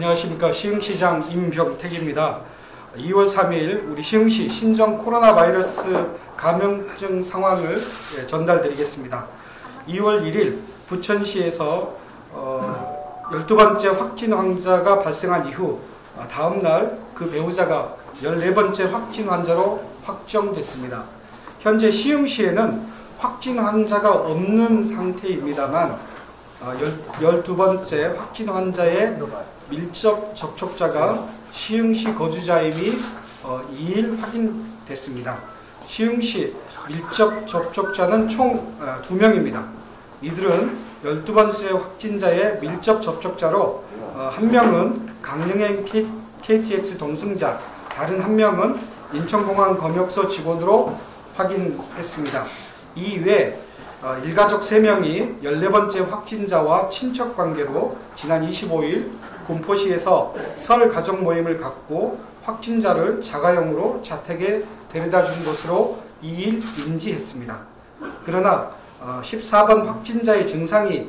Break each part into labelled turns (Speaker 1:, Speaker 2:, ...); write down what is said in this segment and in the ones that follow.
Speaker 1: 안녕하십니까. 시흥시장 임병택입니다. 2월 3일 우리 시흥시 신종 코로나 바이러스 감염증 상황을 전달드리겠습니다. 2월 1일 부천시에서 12번째 확진 환자가 발생한 이후 다음날 그 배우자가 14번째 확진 환자로 확정됐습니다. 현재 시흥시에는 확진 환자가 없는 상태입니다만 12번째 확진 환자의 밀접 접촉자가 시흥시 거주자임이 2일 확인됐습니다. 시흥시 밀접 접촉자는 총 2명입니다. 이들은 12번째 확진자의 밀접 접촉자로 한 명은 강릉행 KTX 동승자, 다른 한 명은 인천공항 검역소 직원으로 확인했습니다. 이외에 일가족 3명이 14번째 확진자와 친척관계로 지난 25일 군포시에서 설 가족 모임을 갖고 확진자를 자가용으로 자택에 데려다 준 것으로 2일 인지했습니다. 그러나 14번 확진자의 증상이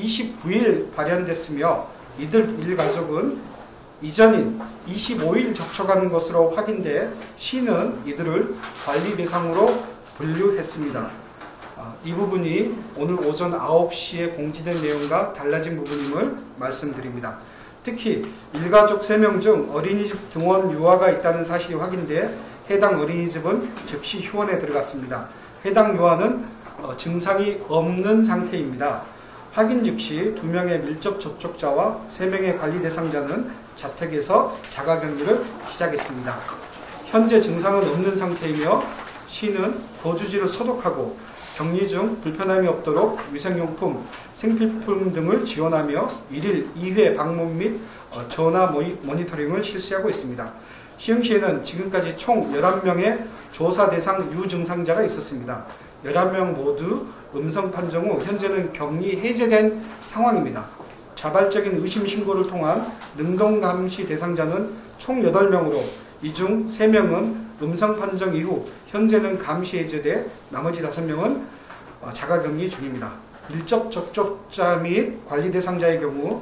Speaker 1: 29일 발현됐으며 이들 일가족은 이전인 25일 접촉한 것으로 확인돼 시는 이들을 관리 대상으로 분류했습니다. 이 부분이 오늘 오전 9시에 공지된 내용과 달라진 부분임을 말씀드립니다. 특히 일가족 3명 중 어린이집 등원 유아가 있다는 사실이 확인돼 해당 어린이집은 즉시 휴원에 들어갔습니다. 해당 유아는 증상이 없는 상태입니다. 확인 즉시 2명의 밀접 접촉자와 3명의 관리 대상자는 자택에서 자가격리를 시작했습니다. 현재 증상은 없는 상태이며 시는 거주지를 소독하고 격리 중 불편함이 없도록 위생용품, 생필품 등을 지원하며 1일 2회 방문 및 전화 모니터링을 실시하고 있습니다. 시흥시에는 지금까지 총 11명의 조사 대상 유증상자가 있었습니다. 11명 모두 음성 판정 후 현재는 격리 해제된 상황입니다. 자발적인 의심 신고를 통한 능동감시 대상자는 총 8명으로 이 중 3명은 음성 판정 이후 현재는 감시 해제돼 나머지 5명은 자가격리 중입니다. 밀접 접촉자 및 관리 대상자의 경우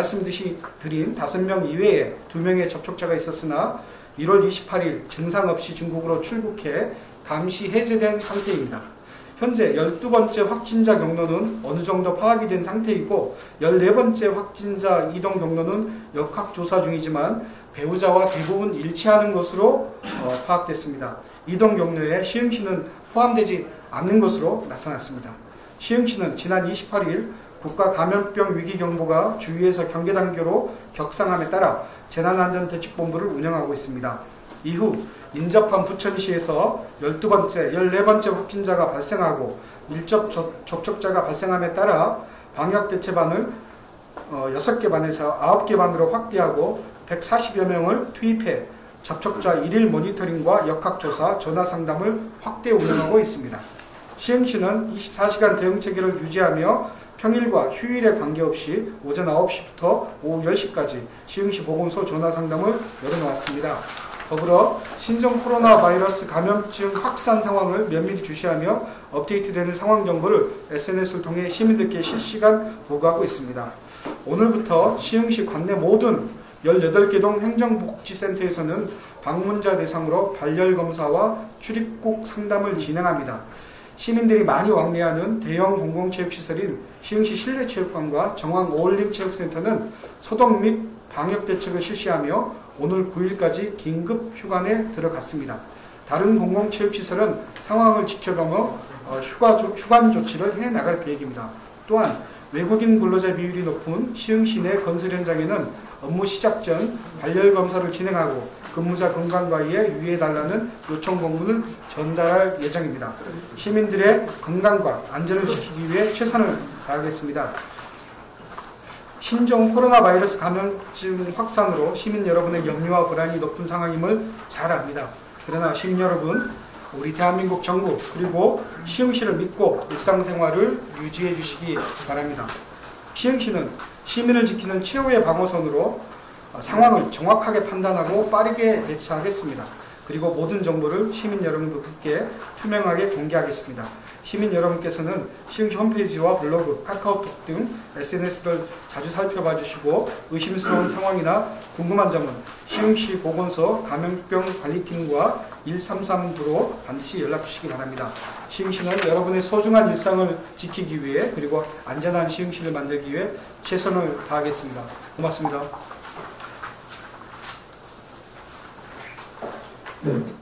Speaker 1: 말씀드린 5명 이외에 2명의 접촉자가 있었으나 1월 28일 증상 없이 중국으로 출국해 감시 해제된 상태입니다. 현재 12번째 확진자 경로는 어느 정도 파악이 된 상태이고 14번째 확진자 이동 경로는 역학조사 중이지만 배우자와 대부분 일치하는 것으로 파악됐습니다. 이동 경로에 시흥시는 포함되지 않는 것으로 나타났습니다. 시흥시는 지난 28일 국가감염병 위기경보가 주위에서 경계단계로 격상함에 따라 재난안전대책본부를 운영하고 있습니다. 이후 인접한 부천시에서 12번째, 14번째 확진자가 발생하고 밀접 접촉자가 발생함에 따라 방역대책반을 6개 반에서 9개 반으로 확대하고 140여 명을 투입해 접촉자 1일 모니터링과 역학조사, 전화상담을 확대 운영하고 있습니다. 시흥시는 24시간 대응체계를 유지하며 평일과 휴일에 관계없이 오전 9시부터 오후 10시까지 시흥시 보건소 전화상담을 열어놓았습니다. 더불어 신종 코로나 바이러스 감염증 확산 상황을 면밀히 주시하며 업데이트되는 상황 정보를 SNS를 통해 시민들께 실시간 보고하고 있습니다. 오늘부터 시흥시 관내 모든 18개 동 행정복지센터에서는 방문자 대상으로 발열검사와 출입국 상담을 진행합니다. 시민들이 많이 왕래하는 대형 공공체육시설인 시흥시 실내체육관과 정왕 어울림체육센터는 소독 및 방역대책을 실시하며 오늘 9일까지 긴급 휴관에 들어갔습니다. 다른 공공체육시설은 상황을 지켜가며 휴관 조치를 해나갈 계획입니다. 또한 외국인 근로자 비율이 높은 시흥시 내 건설 현장에는 업무 시작 전 발열검사를 진행하고 근무자 건강관리에 유의해달라는 요청 공문을 전달할 예정입니다. 시민들의 건강과 안전을 지키기 위해 최선을 다하겠습니다. 신종 코로나 바이러스 감염증 확산으로 시민 여러분의 염려와 불안이 높은 상황임을 잘 압니다. 그러나 시민 여러분, 우리 대한민국 정부 그리고 시흥시를 믿고 일상생활을 유지해 주시기 바랍니다. 시흥시는 시민을 지키는 최후의 방어선으로 상황을 정확하게 판단하고 빠르게 대처하겠습니다. 그리고 모든 정보를 시민 여러분들께 투명하게 공개하겠습니다. 시민 여러분께서는 시흥시 홈페이지와 블로그, 카카오톡 등 SNS를 자주 살펴봐 주시고 의심스러운 상황이나 궁금한 점은 시흥시 보건소 감염병 관리팀과 133부로 반드시 연락 주시기 바랍니다. 시흥시는 여러분의 소중한 일상을 지키기 위해 그리고 안전한 시흥시를 만들기 위해 최선을 다하겠습니다. 고맙습니다.
Speaker 2: 네.